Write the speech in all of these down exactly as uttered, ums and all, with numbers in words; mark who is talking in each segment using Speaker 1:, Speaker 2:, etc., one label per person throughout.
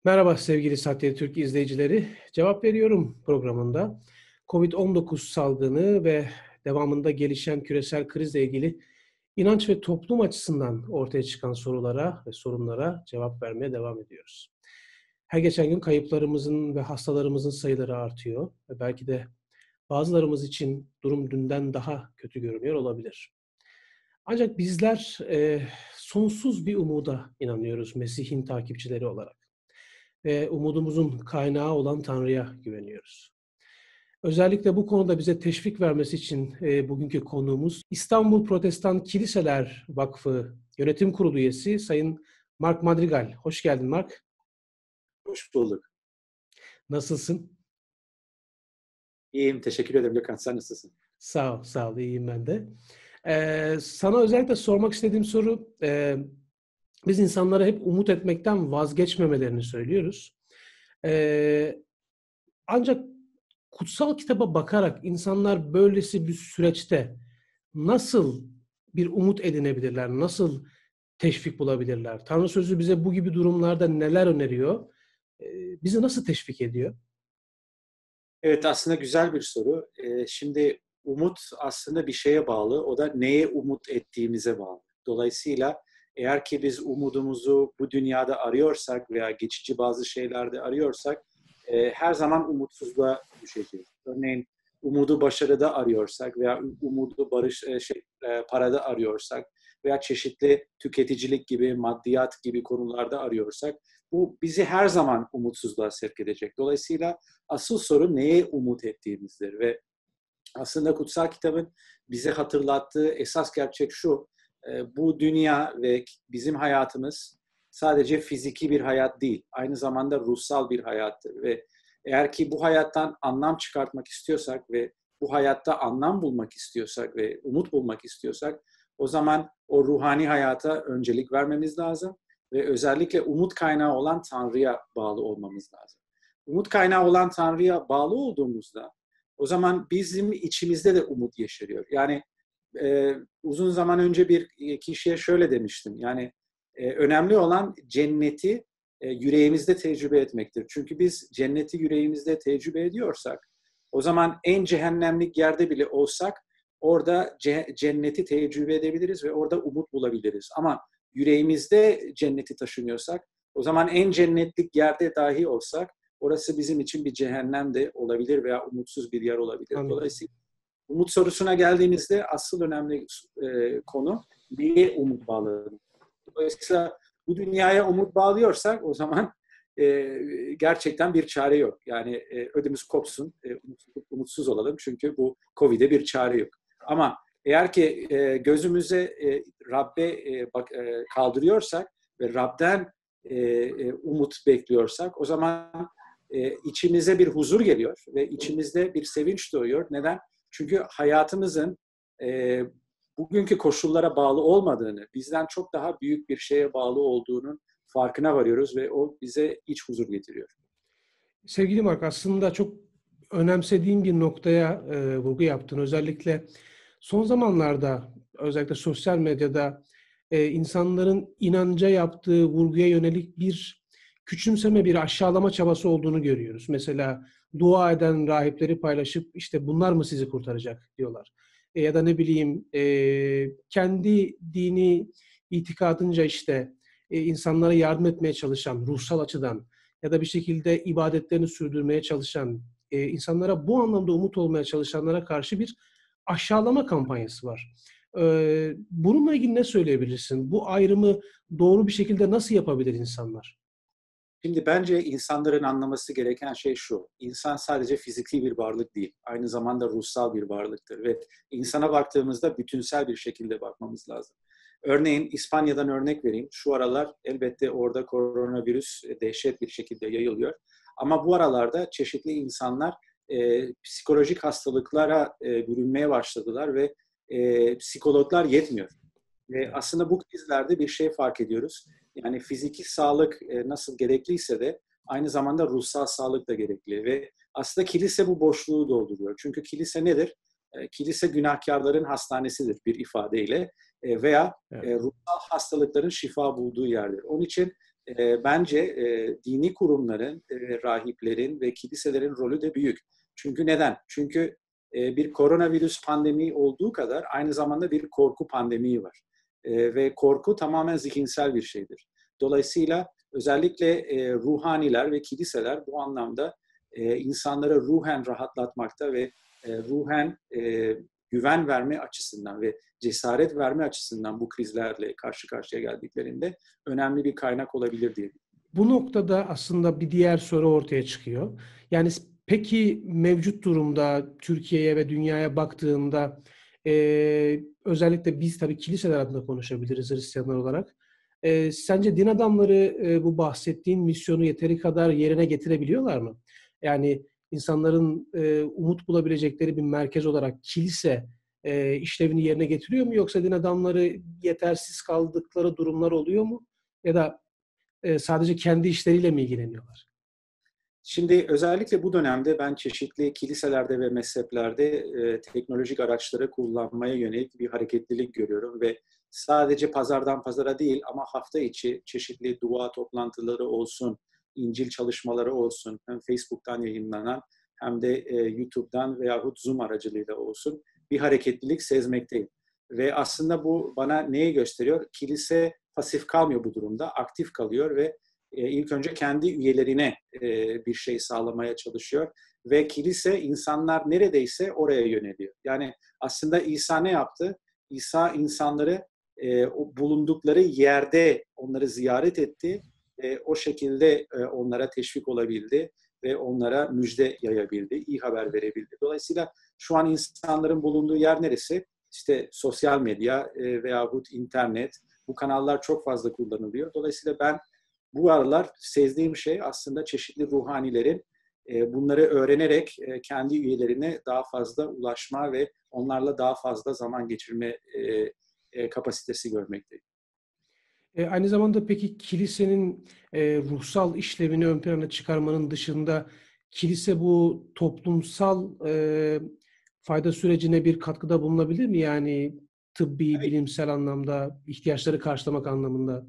Speaker 1: Merhaba sevgili Satya Türk izleyicileri. Cevap Veriyorum programında kovid on dokuz salgını ve devamında gelişen küresel krizle ilgili inanç ve toplum açısından ortaya çıkan sorulara ve sorunlara cevap vermeye devam ediyoruz. Her geçen gün kayıplarımızın ve hastalarımızın sayıları artıyor ve belki de bazılarımız için durum dünden daha kötü görünüyor olabilir. Ancak bizler e, sonsuz bir umuda inanıyoruz Mesih'in takipçileri olarak ve umudumuzun kaynağı olan Tanrı'ya güveniyoruz. Özellikle bu konuda bize teşvik vermesi için e, bugünkü konuğumuz İstanbul Protestan Kiliseler Vakfı Yönetim Kurulu üyesi Sayın Mark Madrigal. Hoş geldin Mark.
Speaker 2: Hoş bulduk.
Speaker 1: Nasılsın?
Speaker 2: İyiyim, teşekkür ederim Gökhan. Sen nasılsın?
Speaker 1: Sağ ol, sağ ol. İyiyim ben de. Ee, sana özellikle sormak istediğim soru, e, biz insanlara hep umut etmekten vazgeçmemelerini söylüyoruz. Ee, ancak kutsal kitaba bakarak insanlar böylesi bir süreçte nasıl bir umut edinebilirler, nasıl teşvik bulabilirler? Tanrı sözü bize bu gibi durumlarda neler öneriyor? Ee, bizi nasıl teşvik ediyor?
Speaker 2: Evet, aslında güzel bir soru. Ee, şimdi umut aslında bir şeye bağlı. O da neye umut ettiğimize bağlı. Dolayısıyla eğer ki biz umudumuzu bu dünyada arıyorsak veya geçici bazı şeylerde arıyorsak e, her zaman umutsuzluğa düşeceğiz. Örneğin umudu başarıda arıyorsak veya umudu barış e, şey, e, parada arıyorsak veya çeşitli tüketicilik gibi, maddiyat gibi konularda arıyorsak bu bizi her zaman umutsuzluğa sevk edecek. Dolayısıyla asıl soru neye umut ettiğimizdir ve aslında kutsal kitabın bize hatırlattığı esas gerçek şu, bu dünya ve bizim hayatımız sadece fiziki bir hayat değil, aynı zamanda ruhsal bir hayattır ve eğer ki bu hayattan anlam çıkartmak istiyorsak ve bu hayatta anlam bulmak istiyorsak ve umut bulmak istiyorsak, o zaman o ruhani hayata öncelik vermemiz lazım ve özellikle umut kaynağı olan Tanrı'ya bağlı olmamız lazım. Umut kaynağı olan Tanrı'ya bağlı olduğumuzda o zaman bizim içimizde de umut yeşeriyor. Yani e, uzun zaman önce bir kişiye şöyle demiştim. Yani e, önemli olan cenneti e, yüreğimizde tecrübe etmektir. Çünkü biz cenneti yüreğimizde tecrübe ediyorsak o zaman en cehennemlik yerde bile olsak orada ce- cenneti tecrübe edebiliriz ve orada umut bulabiliriz. Ama yüreğimizde cenneti taşınıyorsak o zaman en cennetlik yerde dahi olsak orası bizim için bir cehennem de olabilir veya umutsuz bir yer olabilir.
Speaker 1: Anladım.
Speaker 2: Dolayısıyla umut sorusuna geldiğimizde asıl önemli e, konu neye umut bağlamak. Dolayısıyla bu dünyaya umut bağlıyorsak o zaman e, gerçekten bir çare yok. Yani e, ödümüz kopsun, e, umutsuz, umutsuz olalım çünkü bu Covid'e bir çare yok. Ama eğer ki e, gözümüze e, Rabbe e, bak, e, kaldırıyorsak ve Rab'den e, e, umut bekliyorsak o zaman e, içimize bir huzur geliyor ve içimizde bir sevinç doğuyor. Neden? Çünkü hayatımızın e, bugünkü koşullara bağlı olmadığını, bizden çok daha büyük bir şeye bağlı olduğunun farkına varıyoruz ve o bize iç huzur getiriyor.
Speaker 1: Sevgili Mark, aslında çok önemsediğim bir noktaya e, vurgu yaptın. Özellikle son zamanlarda, özellikle sosyal medyada e, insanların inanca yaptığı vurguya yönelik bir küçümseme, bir aşağılama çabası olduğunu görüyoruz. Mesela dua eden rahipleri paylaşıp işte bunlar mı sizi kurtaracak diyorlar. E, ya da ne bileyim e, kendi dini itikadınca işte e, insanlara yardım etmeye çalışan ruhsal açıdan ya da bir şekilde ibadetlerini sürdürmeye çalışan, e, insanlara bu anlamda umut olmaya çalışanlara karşı bir aşağılama kampanyası var. E, bununla ilgili ne söyleyebilirsin? Bu ayrımı doğru bir şekilde nasıl yapabilir insanlar?
Speaker 2: Şimdi bence insanların anlaması gereken şey şu. İnsan sadece fiziki bir varlık değil. Aynı zamanda ruhsal bir varlıktır ve insana baktığımızda bütünsel bir şekilde bakmamız lazım. Örneğin İspanya'dan örnek vereyim. Şu aralar elbette orada koronavirüs dehşet bir şekilde yayılıyor. Ama bu aralarda çeşitli insanlar e, psikolojik hastalıklara e, bürünmeye başladılar ve e, psikologlar yetmiyor. Ve aslında bu krizlerde bir şey fark ediyoruz. Yani fiziki sağlık e, nasıl gerekliyse de aynı zamanda ruhsal sağlık da gerekli. Ve aslında kilise bu boşluğu dolduruyor. Çünkü kilise nedir? E, kilise günahkarların hastanesidir bir ifadeyle. E, veya
Speaker 1: Evet.
Speaker 2: e, ruhsal hastalıkların şifa bulduğu yerdir. Onun için e, bence e, dini kurumların, e, rahiplerin ve kiliselerin rolü de büyük. Çünkü neden? Çünkü e, bir koronavirüs pandemi olduğu kadar aynı zamanda bir korku pandemisi var. E, ve korku tamamen zihinsel bir şeydir. Dolayısıyla özellikle e, ruhaniler ve kiliseler bu anlamda e, insanlara ruhen rahatlatmakta ve e, ruhen e, güven verme açısından ve cesaret verme açısından bu krizlerle karşı karşıya geldiklerinde önemli bir kaynak olabilir diye.
Speaker 1: Bu noktada aslında bir diğer soru ortaya çıkıyor. Yani peki mevcut durumda Türkiye'ye ve dünyaya baktığında e, özellikle biz tabii kiliseler adına konuşabiliriz Hristiyanlar olarak. E, sence din adamları e, bu bahsettiğin misyonu yeteri kadar yerine getirebiliyorlar mı? Yani insanların e, umut bulabilecekleri bir merkez olarak kilise e, işlevini yerine getiriyor mu? Yoksa din adamları yetersiz kaldıkları durumlar oluyor mu? Ya da e, sadece kendi işleriyle mi ilgileniyorlar?
Speaker 2: Şimdi özellikle bu dönemde ben çeşitli kiliselerde ve mezheplerde e, teknolojik araçları kullanmaya yönelik bir hareketlilik görüyorum ve sadece pazardan pazara değil ama hafta içi çeşitli dua toplantıları olsun, İncil çalışmaları olsun, hem Facebook'tan yayınlanan hem de e, YouTube'dan veyahut Zoom aracılığıyla olsun bir hareketlilik sezmekteyim. Ve aslında bu bana neyi gösteriyor? Kilise pasif kalmıyor bu durumda, aktif kalıyor ve e, ilk önce kendi üyelerine e, bir şey sağlamaya çalışıyor. Ve kilise insanlar neredeyse oraya yöneliyor. Yani aslında İsa ne yaptı? İsa insanları e, o bulundukları yerde onları ziyaret etti. E, o şekilde e, onlara teşvik olabildi ve onlara müjde yayabildi, iyi haber verebildi. Dolayısıyla şu an insanların bulunduğu yer neresi? İşte sosyal medya e, veyahut internet, bu kanallar çok fazla kullanılıyor. Dolayısıyla ben bu aralar sezdiğim şey aslında çeşitli ruhanilerin e, bunları öğrenerek e, kendi üyelerine daha fazla ulaşma ve onlarla daha fazla zaman geçirme e, e, kapasitesi görmekteyim.
Speaker 1: E, aynı zamanda peki kilisenin e, ruhsal işlevini ön plana çıkarmanın dışında kilise bu toplumsal e, fayda sürecine bir katkıda bulunabilir mi? Yani tıbbi,
Speaker 2: Tabii
Speaker 1: bilimsel anlamda, ihtiyaçları karşılamak anlamında.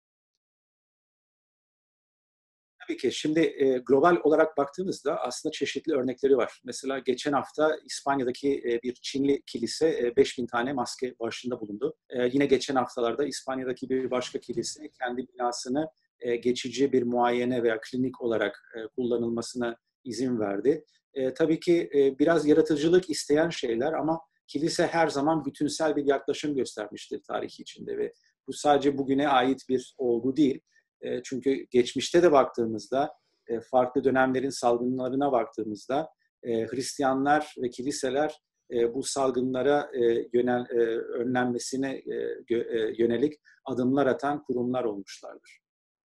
Speaker 2: Tabii ki. Şimdi e, global olarak baktığımızda aslında çeşitli örnekleri var. Mesela geçen hafta İspanya'daki e, bir Çinli kilise e, beş bin tane maske bağışında bulundu. E, yine geçen haftalarda İspanya'daki bir başka kilise kendi binasını e, geçici bir muayene veya klinik olarak e, kullanılmasına izin verdi. E, tabii ki e, biraz yaratıcılık isteyen şeyler ama kilise her zaman bütünsel bir yaklaşım göstermiştir tarihi içinde ve bu sadece bugüne ait bir olgu değil. E, çünkü geçmişte de baktığımızda, e, farklı dönemlerin salgınlarına baktığımızda e, Hristiyanlar ve kiliseler e, bu salgınlara e, yönel, e, önlenmesine e, gö, e, yönelik adımlar atan kurumlar olmuşlardır.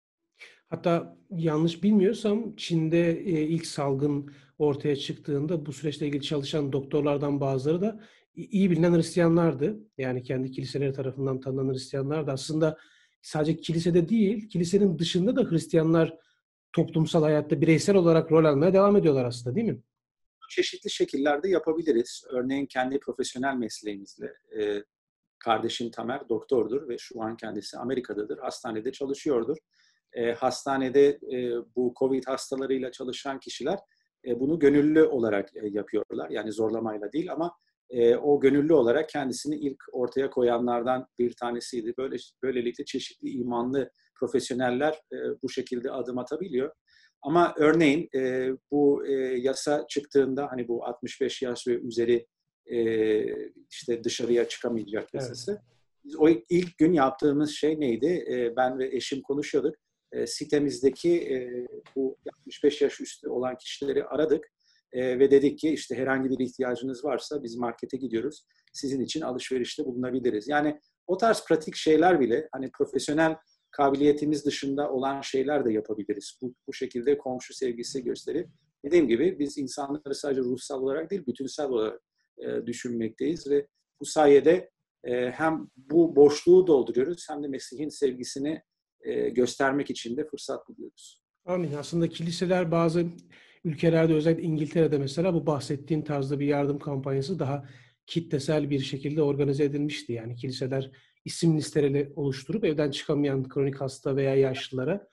Speaker 1: Hatta yanlış bilmiyorsam Çin'de e, ilk salgın ortaya çıktığında bu süreçle ilgili çalışan doktorlardan bazıları da iyi bilinen Hristiyanlardı. Yani kendi kiliseleri tarafından tanınan Hristiyanlardı. Aslında sadece kilisede değil, kilisenin dışında da Hristiyanlar toplumsal hayatta bireysel olarak rol almaya devam ediyorlar aslında, değil mi?
Speaker 2: Çeşitli şekillerde yapabiliriz. Örneğin kendi profesyonel mesleğimizle. E, kardeşim Tamer doktordur ve şu an kendisi Amerika'dadır. Hastanede çalışıyordur. E, hastanede e, bu COVID hastalarıyla çalışan kişiler e, bunu gönüllü olarak e, yapıyorlar. Yani zorlamayla değil ama e, o gönüllü olarak kendisini ilk ortaya koyanlardan bir tanesiydi. Böyle böylelikle çeşitli imanlı profesyoneller e, bu şekilde adım atabiliyor. Ama örneğin e, bu e, yasa çıktığında hani bu altmış beş yaş ve üzeri e, işte dışarıya çıkamayacak
Speaker 1: Evet.
Speaker 2: yasası. Biz o ilk gün yaptığımız şey neydi? E, ben ve eşim konuşuyorduk. E, sitemizdeki e, bu altmış beş yaş üstü olan kişileri aradık e, ve dedik ki işte herhangi bir ihtiyacınız varsa biz markete gidiyoruz. Sizin için alışverişte bulunabiliriz. Yani o tarz pratik şeyler bile hani profesyonel kabiliyetimiz dışında olan şeyler de yapabiliriz. Bu, bu şekilde komşu sevgisi gösterip dediğim gibi biz insanları sadece ruhsal olarak değil bütünsel olarak e, düşünmekteyiz ve bu sayede e, hem bu boşluğu dolduruyoruz hem de Mesih'in sevgisini e, göstermek için de fırsat buluyoruz.
Speaker 1: Amin. Aslında kiliseler bazı ülkelerde, özellikle İngiltere'de mesela bu bahsettiğin tarzda bir yardım kampanyası daha kitlesel bir şekilde organize edilmişti. Yani kiliseler isim listeleri oluşturup evden çıkamayan kronik hasta veya yaşlılara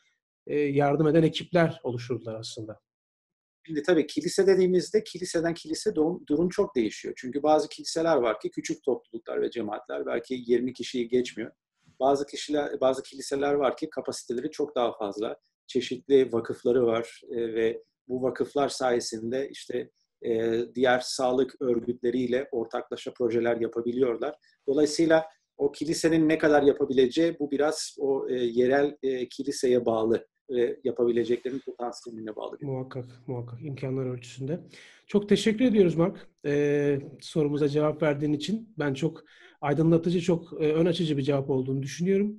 Speaker 1: e, yardım eden ekipler oluşturdular aslında.
Speaker 2: Şimdi tabii kilise dediğimizde kiliseden kilise durum çok değişiyor. Çünkü bazı kiliseler var ki küçük topluluklar ve cemaatler belki yirmi kişiyi geçmiyor. Bazı kişiler, bazı kiliseler var ki kapasiteleri çok daha fazla. Çeşitli vakıfları var e, ve bu vakıflar sayesinde işte e, diğer sağlık örgütleriyle ortaklaşa projeler yapabiliyorlar. Dolayısıyla o kilisenin ne kadar yapabileceği bu biraz o e, yerel e, kiliseye bağlı ve yapabileceklerinin potansiyeline bağlı.
Speaker 1: Muhakkak, muhakkak imkanlar ölçüsünde. Çok teşekkür ediyoruz Mark. Ee, sorumuza cevap verdiğin için. Ben çok aydınlatıcı, çok e, ön açıcı bir cevap olduğunu düşünüyorum.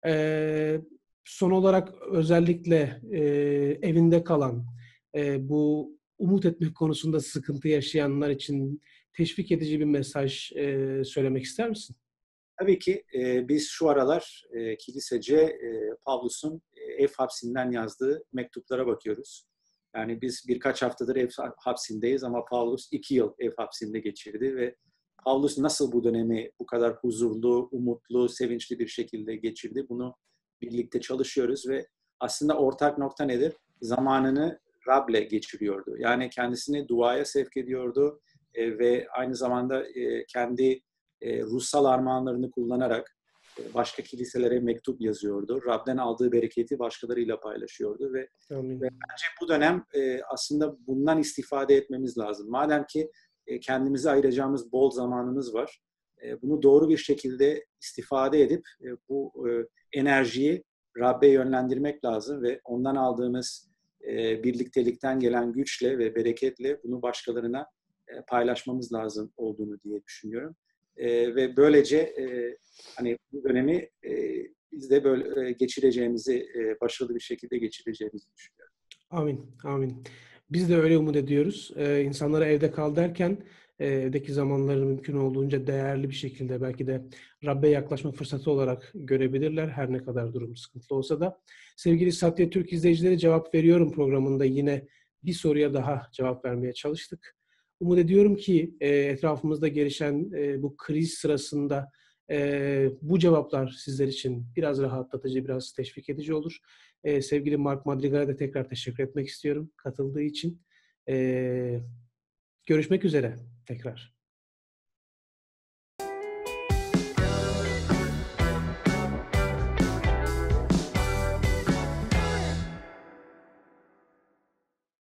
Speaker 1: Ee, son olarak özellikle e, evinde kalan, e, bu umut etmek konusunda sıkıntı yaşayanlar için teşvik edici bir mesaj e, söylemek ister misin?
Speaker 2: Tabii ki e, biz şu aralar e, kilisece e, Pavlus'un e, ev hapsinden yazdığı mektuplara bakıyoruz. Yani biz birkaç haftadır ev hapsindeyiz ama Pavlus iki yıl ev hapsinde geçirdi ve Pavlus nasıl bu dönemi bu kadar huzurlu, umutlu, sevinçli bir şekilde geçirdi? Bunu birlikte çalışıyoruz ve aslında ortak nokta nedir? Zamanını Rab'le geçiriyordu. Yani kendisini duaya sevk ediyordu e, ve aynı zamanda e, kendi e, ruhsal armağanlarını kullanarak e, başka kiliselere mektup yazıyordu. Rab'den aldığı bereketi başkalarıyla paylaşıyordu ve,
Speaker 1: Amin.
Speaker 2: ve bence bu dönem e, aslında bundan istifade etmemiz lazım. Madem ki e, kendimize ayıracağımız bol zamanımız var, e, bunu doğru bir şekilde istifade edip e, bu e, enerjiyi Rab'be yönlendirmek lazım ve ondan aldığımız e, birliktelikten gelen güçle ve bereketle bunu başkalarına e, paylaşmamız lazım olduğunu diye düşünüyorum. E, ve böylece e, hani bu dönemi e, biz de böyle e, geçireceğimizi, e, başarılı bir şekilde geçireceğimizi düşünüyorum.
Speaker 1: Amin, amin. Biz de öyle umut ediyoruz. Ee, insanlara evde kal derken e, evdeki zamanları mümkün olduğunca değerli bir şekilde belki de Rabbe yaklaşma fırsatı olarak görebilirler. Her ne kadar durum sıkıntılı olsa da. Sevgili Satya Türk izleyicileri, Cevap Veriyorum programında yine bir soruya daha cevap vermeye çalıştık. Umut ediyorum ki e, etrafımızda gelişen e, bu kriz sırasında e, bu cevaplar sizler için biraz rahatlatıcı, biraz teşvik edici olur. Ee, sevgili Mark Madrigal'a da tekrar teşekkür etmek istiyorum katıldığı için. Ee, görüşmek üzere tekrar.